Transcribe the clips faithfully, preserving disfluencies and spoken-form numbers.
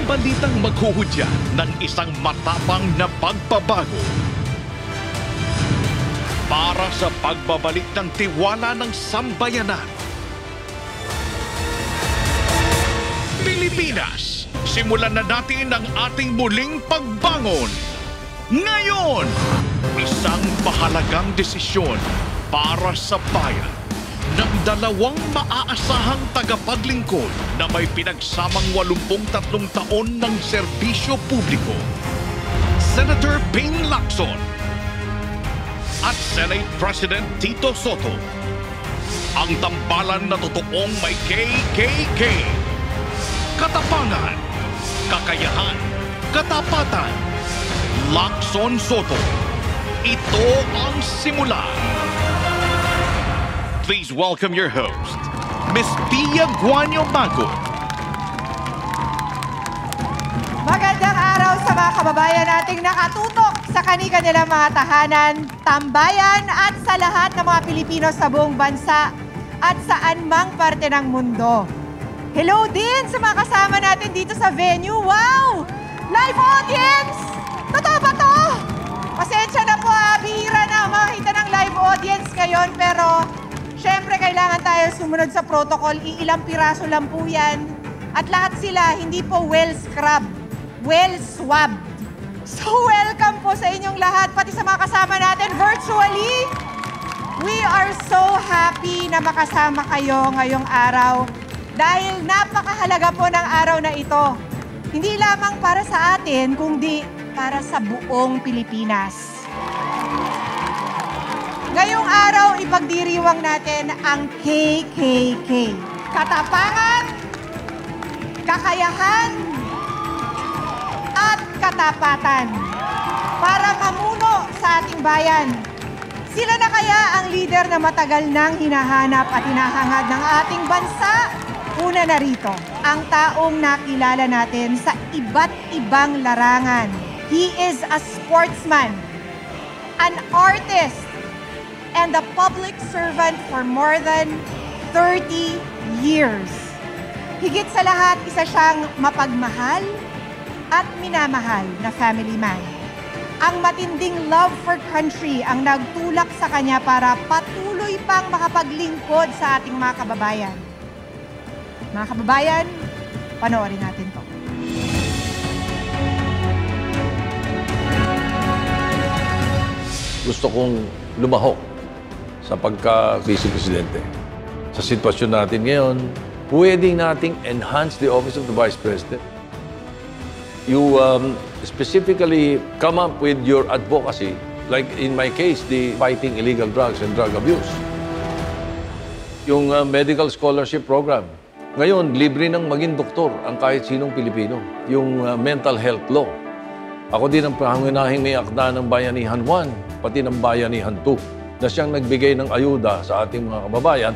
balitang maghuhudya ng isang matapang na pagbabago para sa pagbabalik ng tiwala ng sambayanan. Pilipinas, simulan na natin ang ating muling pagbangon. Ngayon, isang mahalagang desisyon para sa bayan ng dalawang maaasahang tagapaglingkod na may pinagsamang walumpung tatlong taon ng serbisyo publiko. Senator Ping Lacson at Senate President Tito Sotto. Ang tambalan na totoong may K K K. Katapangan, kakayahan, katapatan. Lacson Sotto. Ito ang simula. Please welcome your host, Miss Pia Guanyo Mago. Magandang araw sa mga kababayan nating nakatutok sa kani-kanilang mga tahanan, tambayan at sa lahat ng mga Pilipino sa buong bansa at saan mang parte ng mundo. Hello din sa mga kasama natin dito sa venue. Wow! Live audience! Totoo ba to? Pasensya na po, ah, bihira na makita ng live audience ngayon, pero syempre kailangan tayo sumunod sa protocol. Iilang piraso lang po yan. At lahat sila hindi po well scrubbed, well swabbed. So welcome po sa inyong lahat, pati sa mga kasama natin virtually. We are so happy na makasama kayo ngayong araw dahil napakahalaga po ng araw na ito. Hindi lamang para sa atin, kundi para sa buong Pilipinas. Ngayong araw, ipagdiriwang natin ang K K K. Katapangan, kakayahan, at katapatan para mamuno sa ating bayan. Sila na kaya ang leader na matagal nang hinahanap at hinahangad ng ating bansa? Una na rito, ang taong nakilala natin sa iba't ibang larangan. He is a sportsman, an artist, and a public servant for more than thirty years. Higit sa lahat, isa siyang mapagmahal at minamahal na family man. Ang matinding love for country ang nagtulak sa kanya para patuloy pang makapaglingkod sa ating mga kababayan. Mga kababayan, panoorin natin to. Gusto kong lumahok sa pagka-Vice Presidente. Sa sitwasyon natin ngayon, pwedeng nating enhance the office of the Vice President. You um, specifically come up with your advocacy, like in my case, the fighting illegal drugs and drug abuse. Yung uh, medical scholarship program. Ngayon, libre nang maging doktor ang kahit sinong Pilipino. Yung uh, mental health law. Ako din ang pangunahing may akda ng Bayanihan one, pati ng Bayanihan two, na siyang nagbigay ng ayuda sa ating mga kababayan.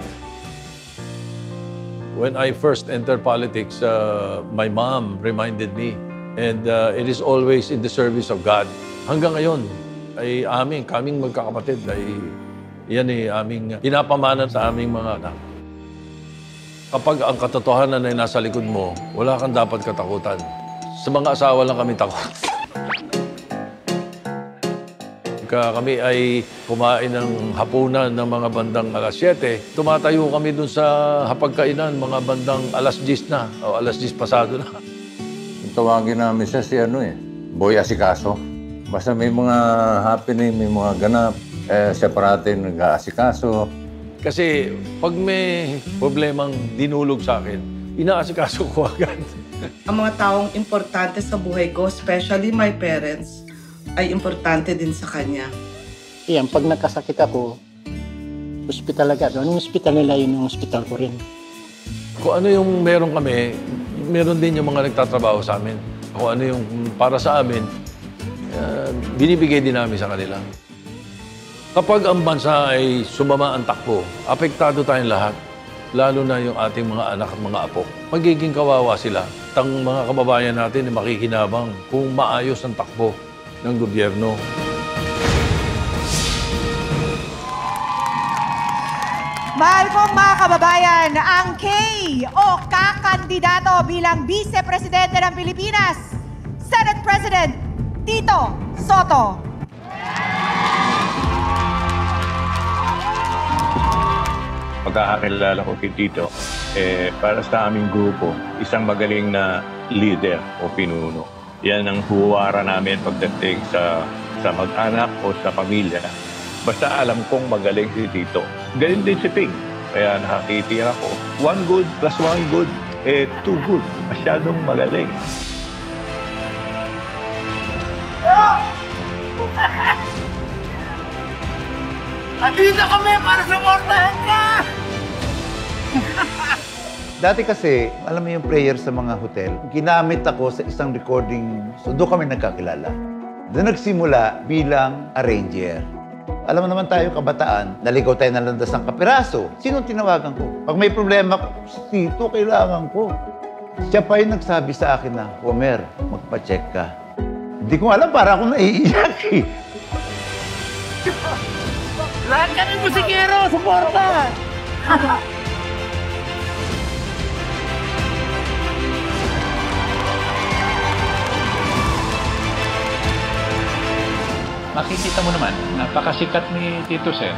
When I first entered politics, uh, my mom reminded me, and uh, it is always in the service of God. Hanggang ngayon, ay aming, kaming magkakapatid, ay yan ay aming pinapamanan sa aming mga anak. Kapag ang katotohanan ay nasa likod mo, wala kang dapat katakutan. Sa mga asawa lang kami takot. Pagka kami ay kumain ng hapunan ng mga bandang alas siyete, tumatayo kami dun sa hapagkainan, mga bandang alas diyes na, o alas diyes pasado na. Tawagin namin siya si ano eh, Boy Asikaso. Basta may mga happening, may mga ganap, eh, separate nag-aasikaso. Kasi pag may problemang dinulog sa akin, inaasikaso ko agad. Ang mga taong importante sa buhay ko, especially my parents, ay importante din sa kanya. Yan, pag nagkasakit ako, hospital agad. Anong hospital nila, yun yung hospital ko rin. Kung ano yung meron kami, meron din yung mga nagtatrabaho sa amin. Kung ano yung para sa amin, uh, binibigay din namin sa kanila. Kapag ang bansa ay sumama ang takbo, apektado tayong lahat, lalo na yung ating mga anak at mga apo. Magiging kawawa sila. Tang mga kababayan natin ay makikinabang kung maayos ang takbo ng gobyerno. Mahal kong mga kababayan, ang K o kakandi kandidato bilang Vice Presidente ng Pilipinas, Senate President Tito Sotto. Pagkakakilala ko kay Tito, eh, para sa aming grupo, isang magaling na leader o pinuno. Yan ang huwara namin pagdating sa, sa mag-anak o sa pamilya. Basta alam kong magaling si Tito. Ganun din si Ping. Kaya nakakitira ko, one good plus one good, eh, two good. Masyadong magaling. Andito kami para suportahan ka! Dati kasi, alam mo yung prayer sa mga hotel, ginamit ako sa isang recording, so doon kami nagkakilala. Doon nagsimula bilang arranger. Alam mo naman tayo, kabataan, naligaw tayo ng landasang kapiraso. Sinong tinawagan ko? Pag may problema ko, si Tito, kailangan ko. Siya pa yung nagsabi sa akin na, Homer, magpa-check ka. Hindi ko alam, para akong naiiyak eh. Lahat kami musikero! Suporta! Makikita mo naman, napakasikat ni Tito Sen.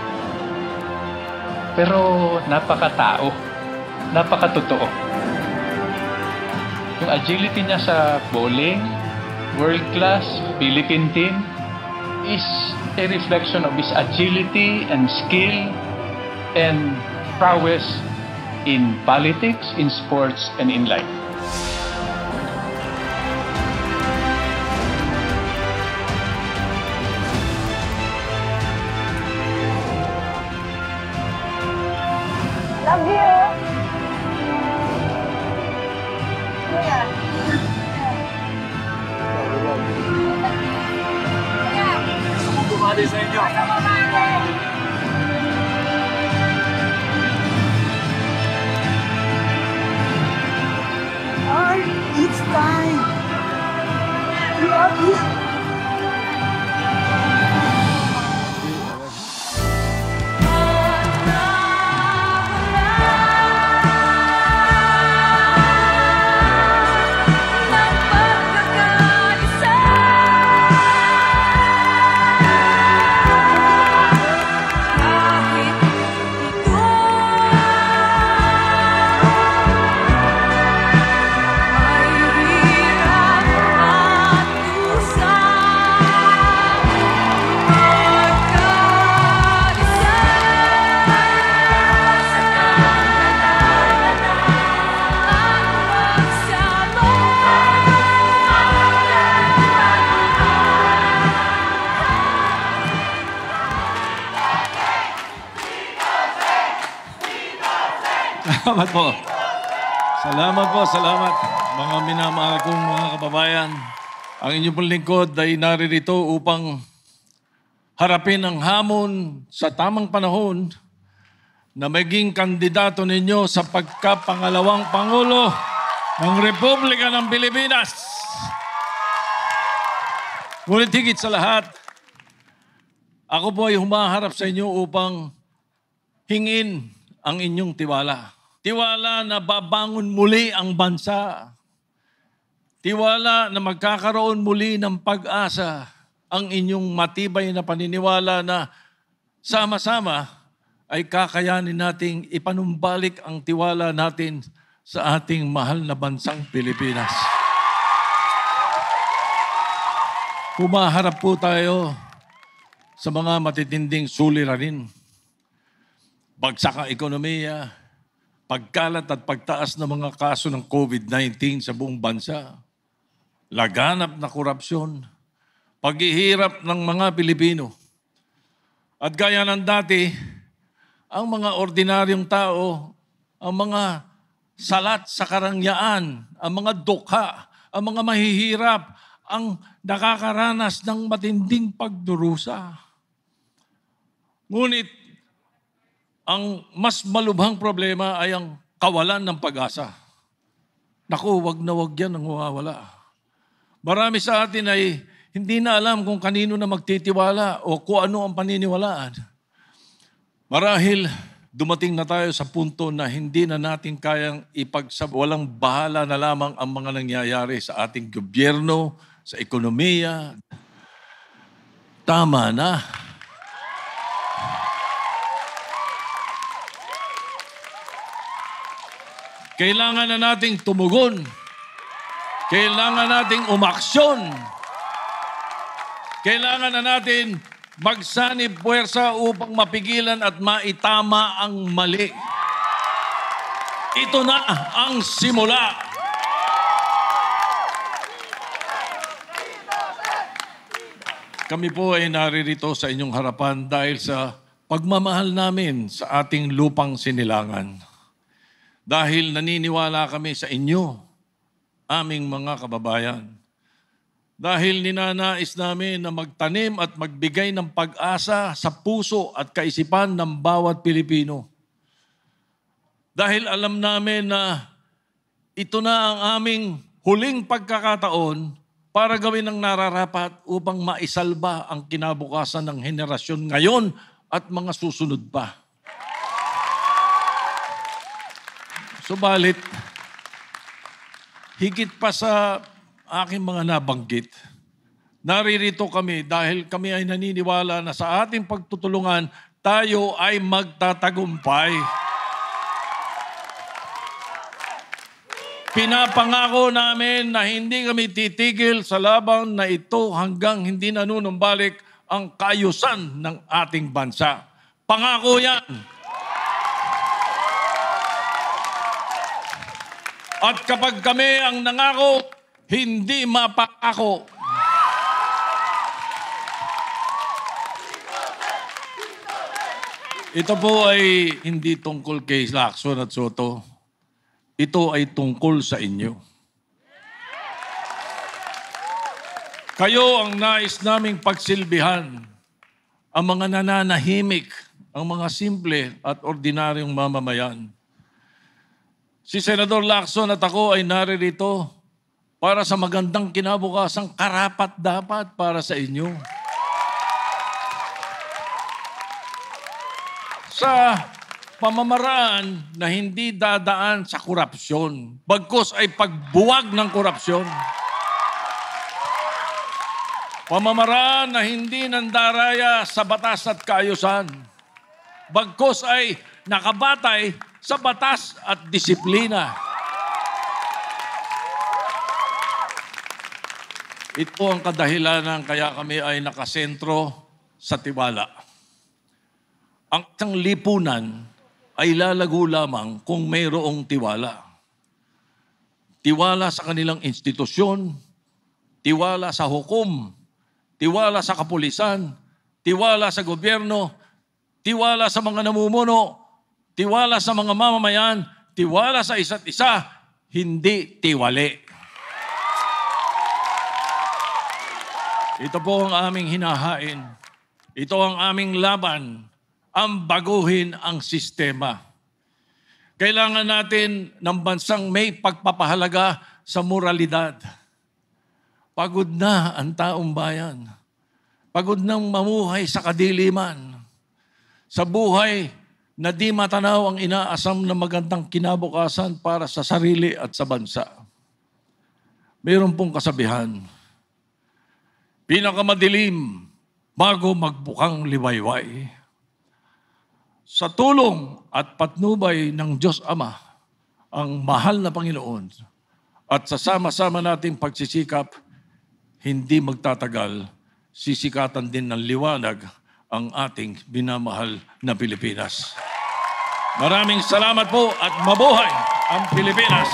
Pero napakatao, napakatotoo. Yung agility niya sa bowling, world-class Philippine team, is a reflection of his agility and skill and prowess in politics, in sports, and in life. Love you! Kuya. Bumali sa inyo. Ay, it's time. We are here. Salamat po. Salamat po, salamat. Mga minamahal kong mga kababayan, ang inyong pong lingkod ay naririto upang harapin ang hamon sa tamang panahon na maging kandidato ninyo sa pagkapangalawang Pangulo ng Republika ng Pilipinas. Ngunit higit sa lahat, ako po ay humaharap sa inyo upang hingin ang inyong tiwala. Tiwala na babangon muli ang bansa. Tiwala na magkakaroon muli ng pag-asa ang inyong matibay na paniniwala na sama-sama ay kakayanin nating ipanumbalik ang tiwala natin sa ating mahal na bansang Pilipinas. Humaharap po tayo sa mga matitinding suliranin. Bagsak ang ekonomiya, pagkalat at pagtaas ng mga kaso ng COVID nineteen sa buong bansa, laganap na korupsyon, paghihirap ng mga Pilipino. At gaya ng dati, ang mga ordinaryong tao, ang mga salat sa karangyaan, ang mga dukha, ang mga mahihirap, ang nakakaranas ng matinding pagdurusa. Ngunit, ang mas malubhang problema ay ang kawalan ng pag-asa. Naku, wag na wag yan ang mawawala. Marami sa atin ay hindi na alam kung kanino na magtitiwala o kung ano ang paniniwalaan. Marahil dumating na tayo sa punto na hindi na natin kayang ipagsab walang bahala na lamang ang mga nangyayari sa ating gobyerno, sa ekonomiya. Tama na. Kailangan na nating tumugon. Kailangan nating umaksyon. Kailangan na natin magsanib puwersa upang mapigilan at maitama ang mali. Ito na ang simula. Kami po ay naririto sa inyong harapan dahil sa pagmamahal namin sa ating lupang sinilangan. Dahil naniniwala kami sa inyo, aming mga kababayan. Dahil ninanais namin na magtanim at magbigay ng pag-asa sa puso at kaisipan ng bawat Pilipino. Dahil alam namin na ito na ang aming huling pagkakataon para gawin ang nararapat upang maisalba ang kinabukasan ng henerasyon ngayon at mga susunod pa. Subalit, higit pa sa aking mga nabanggit, naririto kami dahil kami ay naniniwala na sa ating pagtutulungan, tayo ay magtatagumpay. Pinapangako namin na hindi kami titigil sa laban na ito hanggang hindi nanunumbalik ang kaayusan ng ating bansa. Pangako yan. At kapag kami ang nangako, hindi mapako. Ito po ay hindi tungkol kay Lacson at Soto. Ito ay tungkol sa inyo. Kayo ang nais naming pagsilbihan, ang mga nananahimik, ang mga simple at ordinaryong mamamayan. Si Senador Lacson at ako ay naririto para sa magandang kinabukasang karapat-dapat para sa inyo. Sa pamamaraan na hindi dadaan sa korupsyon, bagkus ay pagbuwag ng korupsyon. Pamamaraan na hindi nandaraya sa batas at kaayusan, bagkus ay nakabatay sa batas at disiplina. Ito ang kadahilanan kaya kami ay nakasentro sa tiwala. Ang isang lipunan ay lalago lamang kung mayroong tiwala. Tiwala sa kanilang institusyon, tiwala sa hukom, tiwala sa kapulisan, tiwala sa gobyerno, tiwala sa mga namumuno, tiwala sa mga mamamayan, tiwala sa isa't isa, hindi tiwali. Ito po ang aming hinahain. Ito ang aming laban, ang baguhin ang sistema. Kailangan natin ng bansang may pagpapahalaga sa moralidad. Pagod na ang taong bayan. Pagod nang mamuhay sa kadiliman. Sa buhay na di matanaw ang inaasam na magandang kinabukasan para sa sarili at sa bansa. Mayroon pong kasabihan, pinakamadilim bago magbukang liwayway. Sa tulong at patnubay ng Diyos Ama, ang mahal na Panginoon, at sa sama-sama nating pagsisikap, hindi magtatagal, sisikatan din ng liwanag ang ating binamahal na Pilipinas. Maraming salamat po at mabuhay ang Pilipinas!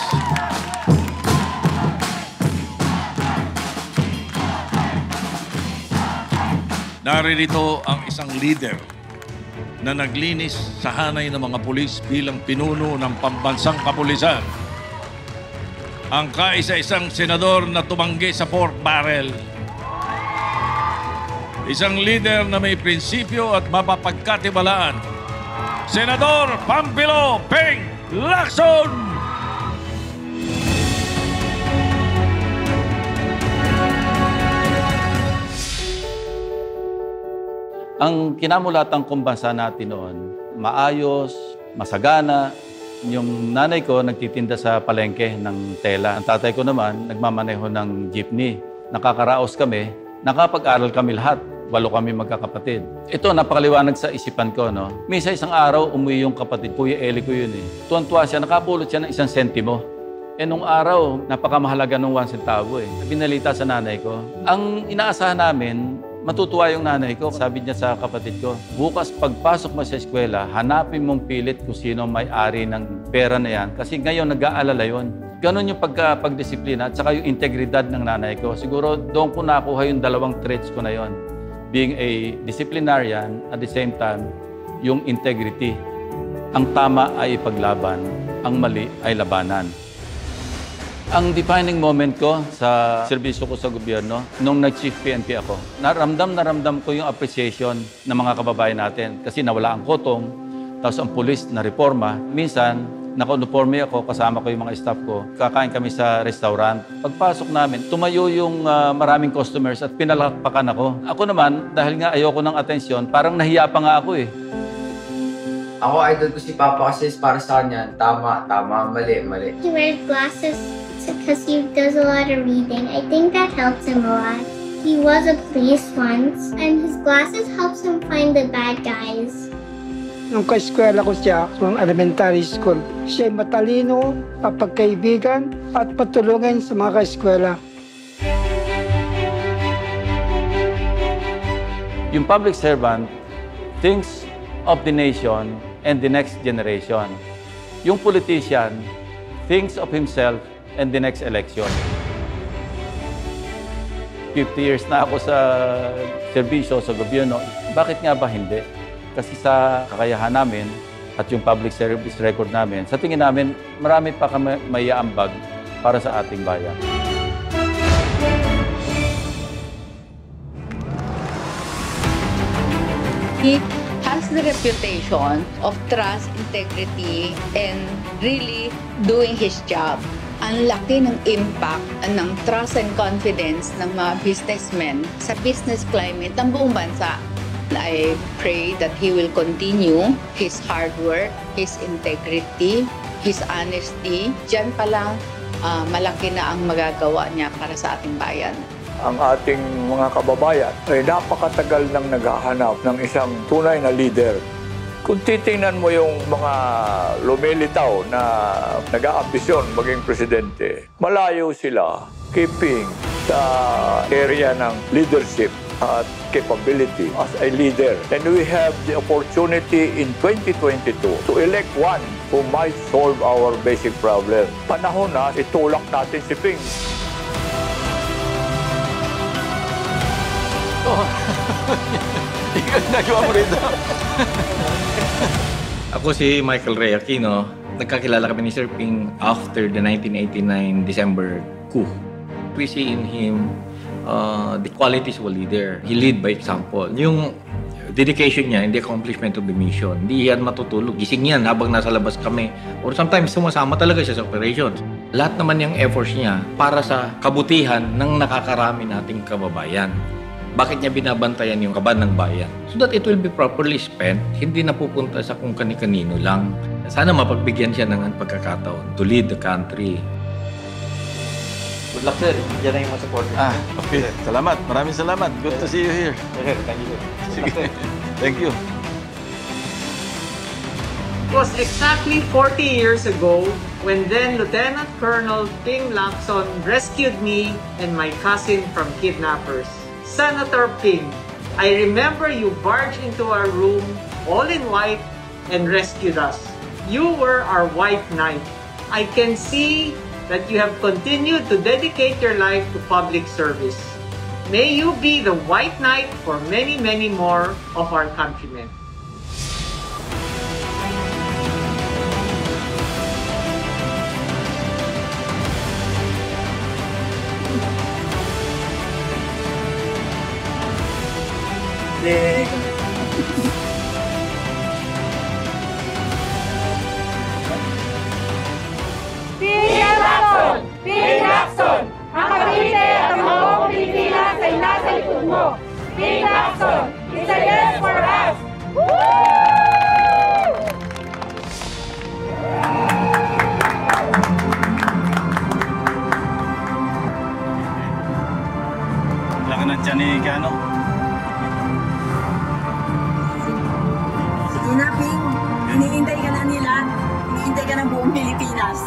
Naririto ang isang leader na naglinis sa hanay ng mga pulis bilang pinuno ng pambansang kapulisan. Ang kaisa-isang senador na tumanggi sa pork barrel. Isang leader na may prinsipyo at mapapagkatiwalaan. Senador Pampilo Peng Lacson! Ang kinamulatang kumbansa natin noon, maayos, masagana. Yung nanay ko nagtitinda sa palengke ng tela. Ang tatay ko naman nagmamaneho ng jeepney. Nakakaraos kami, nakapag-aral kami lahat. Walo kami magkakapatid. Ito, napakaliwanag sa isipan ko, no? Misa isang araw, umuwi yung kapatid. Kuya Eli ko yun, eh. Tuwan-tuwa siya, nakapulot siya ng isang sentimo. Eh, nung araw, napakamahalaga ng one centavo, eh. Binalita sa nanay ko. Ang inaasahan namin, matutuwa yung nanay ko. Sabi niya sa kapatid ko, bukas pagpasok mo sa eskwela, hanapin mong pilit kung sino may-ari ng pera na yan. Kasi ngayon, nag-aalala yun. Ganon yung pagka, pagdisiplina at saka yung integridad ng nanay ko. Siguro doon ko nakuha yung dalawang traits ko na yon. Being a disciplinarian, at the same time, yung integrity. Ang tama ay ipaglaban, ang mali ay labanan. Ang defining moment ko sa serbisyo ko sa gobyerno, nung nag-chief P N P ako, naramdam naramdam ko yung appreciation ng mga kababayan natin kasi nawala ang kotong, tapos ang pulis na reforma. Minsan, naka-uniforme ako, kasama ko yung mga staff ko. Kakain kami sa restaurant. Pagpasok namin, tumayo yung uh, maraming customers at pinalakpakan ako. Ako naman, dahil nga ayoko ng atensyon, parang nahiya pa nga ako eh. Ako, idol ko si Papa kasi para sa kanya, tama, tama, mali, mali. He wears glasses because he does a lot of reading. I think that helps him a lot. He was a police once, and his glasses helps him find the bad guys. Nung ka-eskwela ko siya, nung elementary school, siya matalino, papagkaibigan, at patulungan sa mga ka-eskwela. Yung public servant thinks of the nation and the next generation. Yung politician thinks of himself and the next election. fifty years na ako sa serbisyo, sa gobyerno. Bakit nga ba hindi? Kasi sa kakayahan namin at yung public service record namin, sa tingin namin, marami pa kami may aambag para sa ating bayan. He has the reputation of trust, integrity, and really doing his job. Ang laki ng impact ng trust and confidence ng mga businessmen sa business climate ng buong bansa. I pray that he will continue his hard work, his integrity, his honesty. Diyan pa lang, uh, malaki na ang magagawa niya para sa ating bayan. Ang ating mga kababayan ay napakatagal nang naghahanap ng isang tunay na leader. Kung titingnan mo yung mga lumilitaw na nag-aambisyon maging presidente, malayo sila keeping sa area ng leadership at capability as a leader. And we have the opportunity in twenty twenty-two to elect one who might solve our basic problem. Panahon na, itulak natin si Ping. Oh, ikaw nagawa mo rito. Ako si Michael Ray Aquino. Nagkakilala kami ni Sir Ping after the nineteen eighty-nine December coup. We see in him uh, the qualities of a leader. He lead by example. Yung dedication niya, the accomplishment of the mission. Hindi yan matutulog. Gising yan habang nasa labas kami. Or sometimes sumasama talaga siya sa operations. Lahat naman yung efforts niya para sa kabutihan ng nakakarami nating kababayan. Bakit niya binabantayan yung kaban ng bayan? So that it will be properly spent, hindi na pupunta sa kung kani-kanino lang. Sana mapagbigyan siya ng pagkakataon to lead the country. Good luck, sir. Yan na yung mga support. Ah, okay. Salamat. Maraming salamat. Good to see you here. Thank you, sir. Sige. Thank you. It was exactly forty years ago when then Lieutenant Colonel Ping Lacson rescued me and my cousin from kidnappers. Senator Ping, I remember you barged into our room all in white and rescued us. You were our white knight. I can see that you have continued to dedicate your life to public service. May you be the white knight for many, many more of our countrymen. Ding! Ping Lacson! Ping Lacson! Ang Cavite at ang buong Pilipinas ay nasa likod mo. Ping Lacson! It's a yes for us! Woo! Amerikano. Sige na, Ping. Hinihintay ka na nila. Hinihintay ka ng buong Pilipinas.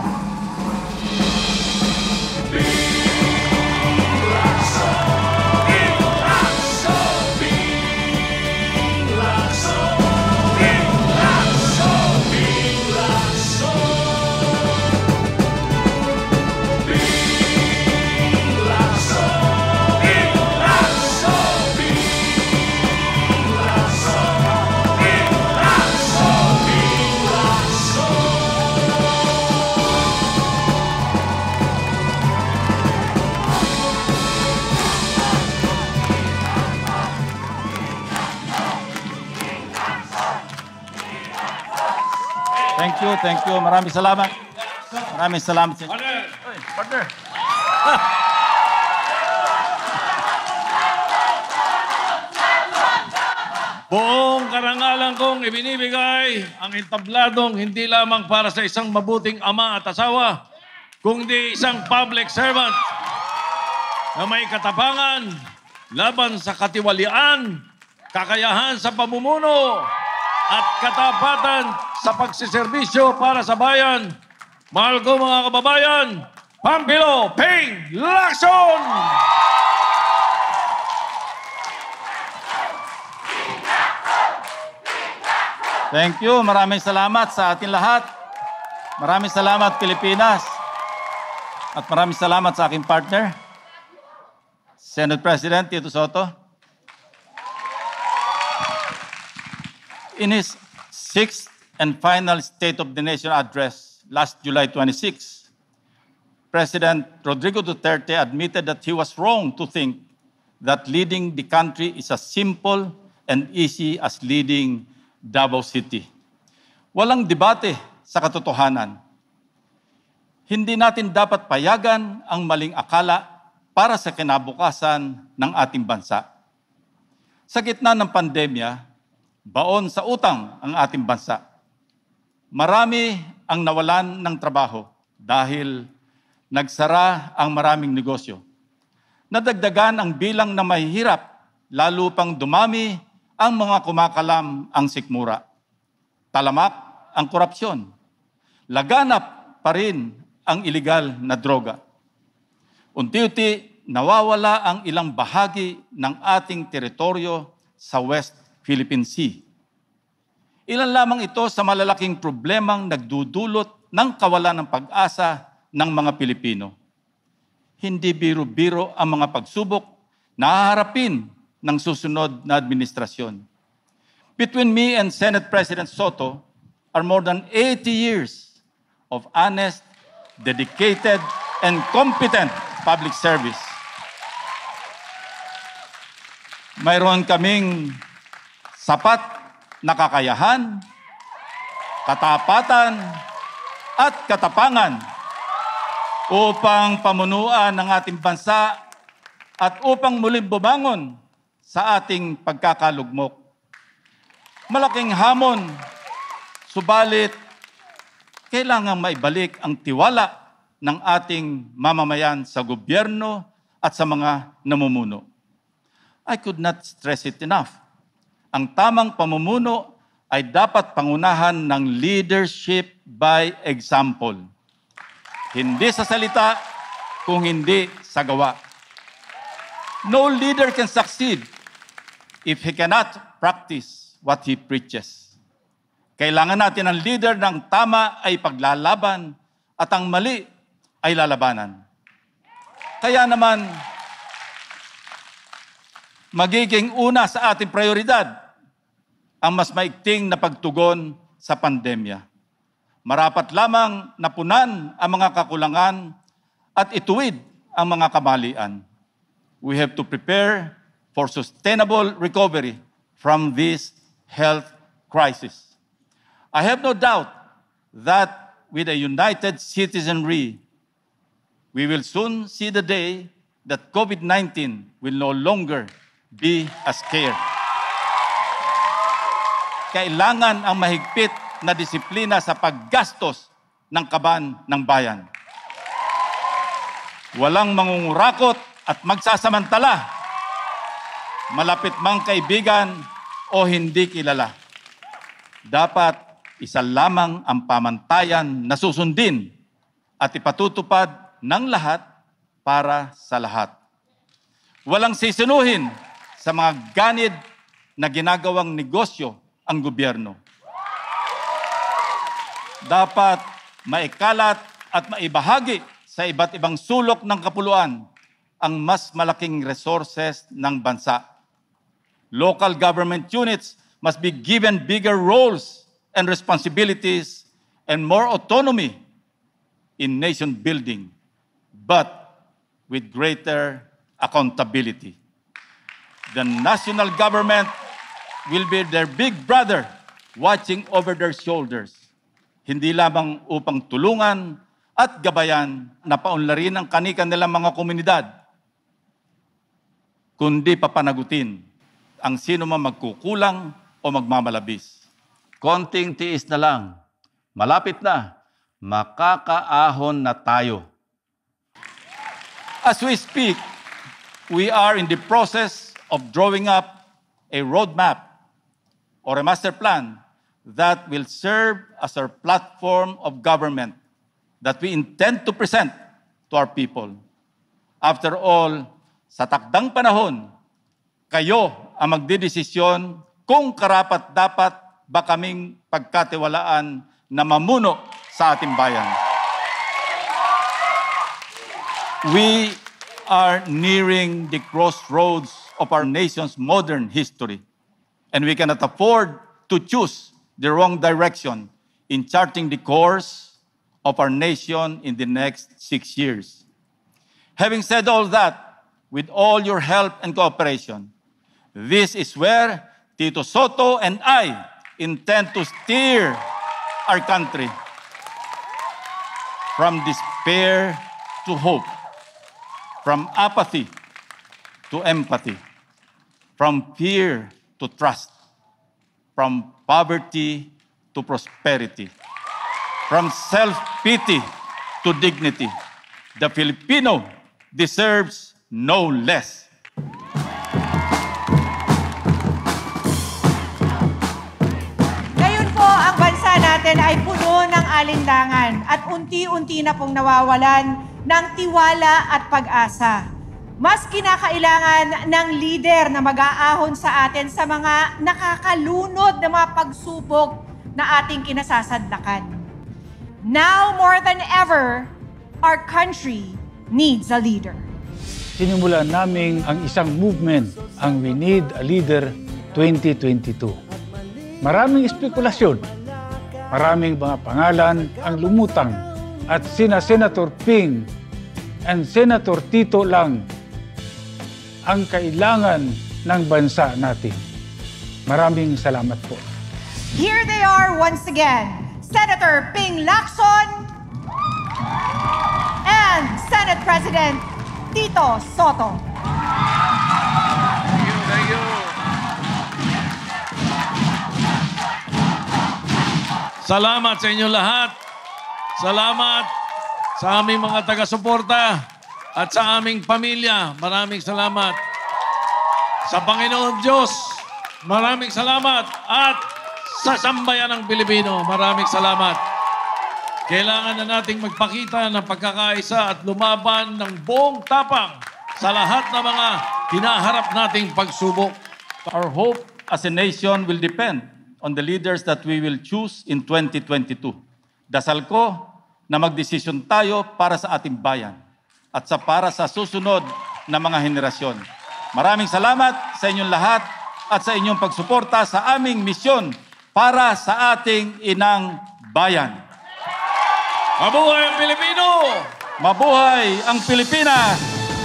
Thank you, thank you. Maraming salamat. Maraming salamat. Partner! Oy, partner! Buong karangalan kong ibinibigay ang entabladong hindi lamang para sa isang mabuting ama at asawa, kundi isang public servant na may katapangan laban sa katiwalian, kakayahan sa pamumuno, at katapatan sa pagsiservisyo para sa bayan. Mahal ko mga kababayan, Pampilo Ping Lacson! Thank you. Maraming salamat sa ating lahat. Maraming salamat, Pilipinas. At maraming salamat sa aking partner, Senate President Tito Sotto. In his sixth and final State of the Nation address last July twenty-sixth, President Rodrigo Duterte admitted that he was wrong to think that leading the country is as simple and easy as leading Davao City. Walang debate sa katotohanan. Hindi natin dapat payagan ang maling akala para sa kinabukasan ng ating bansa. Sa gitna ng pandemya, baon sa utang ang ating bansa. Marami ang nawalan ng trabaho dahil nagsara ang maraming negosyo. Nadagdagan ang bilang na mahihirap, lalo pang dumami ang mga kumakalam ang sikmura. Talamak ang korupsyon. Laganap pa rin ang ilegal na droga. Unti-unti nawawala ang ilang bahagi ng ating teritoryo sa West Philippine Sea. Ilan lamang ito sa malalaking problemang nagdudulot ng kawalan ng pag-asa ng mga Pilipino. Hindi biro-biro ang mga pagsubok na haharapin ng susunod na administrasyon. Between me and Senate President Sotto are more than eighty years of honest, dedicated, and competent public service. Mayroon kaming sapat na kakayahan, katapatan, at katapangan upang pamunuan ng ating bansa at upang muling bumangon sa ating pagkakalugmok. Malaking hamon, subalit kailangang maibalik ang tiwala ng ating mamamayan sa gobyerno at sa mga namumuno. I could not stress it enough. Ang tamang pamumuno ay dapat pangunahan ng leadership by example. Hindi sa salita, kung hindi sa gawa. No leader can succeed if he cannot practice what he preaches. Kailangan natin ang leader ng tama ay paglalaban at ang mali ay lalabanan. Kaya naman, magiging una sa ating prioridad ang mas maigting na pagtugon sa pandemya. Marapat lamang napunan ang mga kakulangan at ituwid ang mga kamalian. We have to prepare for sustainable recovery from this health crisis. I have no doubt that with a united citizenry, we will soon see the day that COVID nineteen will no longer be a scare. Kailangan ang mahigpit na disiplina sa paggastos ng kaban ng bayan. Walang mangungurakot at magsasamantala malapit mang kaibigan o hindi kilala. Dapat isa lamang ang pamantayan na susundin at ipatutupad ng lahat para sa lahat. Walang sisinuhin sa mga ganid na ginagawang negosyo ang gobyerno. Dapat maikalat at maibahagi sa iba't ibang sulok ng kapuluan ang mas malaking resources ng bansa. Local government units must be given bigger roles and responsibilities and more autonomy in nation building, but with greater accountability. The national government will be their big brother watching over their shoulders, hindi lamang upang tulungan at gabayan na paunlarin ang kanika nilang mga komunidad, kundi papanagutin ang sino man magkukulang o magmamalabis. Konting tiis na lang, malapit na, makakaahon na tayo. As we speak, we are in the process of drawing up a roadmap or a master plan that will serve as our platform of government that we intend to present to our people. After all, sa takdang panahon, kayo ang magdidesisyon kung karapat-dapat ba kaming pagkatiwalaan na mamuno sa ating bayan. We are nearing the crossroads of our nation's modern history, and we cannot afford to choose the wrong direction in charting the course of our nation in the next six years. Having said all that, with all your help and cooperation, this is where Tito Sotto and I intend to steer our country from despair to hope, from apathy to empathy, from fear to trust, from poverty to prosperity, from self-pity to dignity. The Filipino deserves no less. Ngayon po, ang bansa natin ay puno ng alinlangan at unti-unti na pong nawawalan ng tiwala at pag-asa. Mas kinakailangan ng leader na mag-aahon sa atin sa mga nakakalunod na mga pagsubok na ating kinasasadlakan. Now more than ever, our country needs a leader. Sinimulan namin ang isang movement, ang We Need a Leader twenty twenty-two. Maraming espekulasyon, maraming mga pangalan ang lumutang at sina Senator Ping and Senator Tito lang ang kailangan ng bansa natin. Maraming salamat po. Here they are once again, Senator Ping Lacson and Senate President Tito Sotto. Thank you, thank you. Salamat sa inyo lahat. Salamat sa aming mga taga-suporta at sa aming pamilya. Maraming salamat. Sa Panginoon Diyos, maraming salamat. At sa sambayan ng Pilipino, maraming salamat. Kailangan na nating magpakita ng pagkakaisa at lumaban ng buong tapang sa lahat ng mga hinaharap nating pagsubok. Our hope as a nation will depend on the leaders that we will choose in twenty twenty-two. Dasal ko na magdesisyon tayo para sa ating bayan at sa para sa susunod na mga henerasyon. Maraming salamat sa inyong lahat at sa inyong pagsuporta sa aming misyon para sa ating inang bayan. Mabuhay ang Pilipino! Mabuhay ang Pilipinas!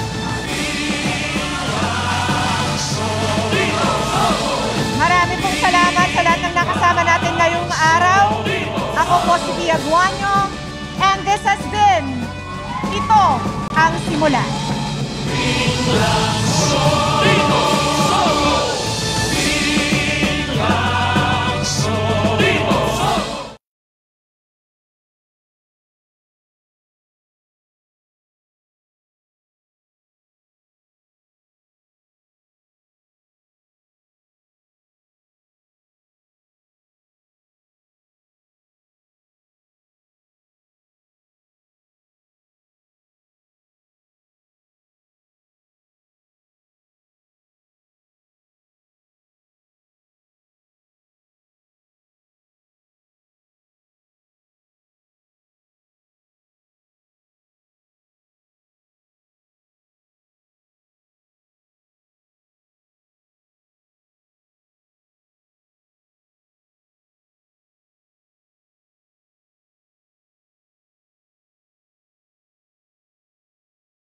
Marami pong salamat sa lahat ng nakasama natin ngayong araw. Ako po si Pia Guanyo, and this has been Ito ang Simula.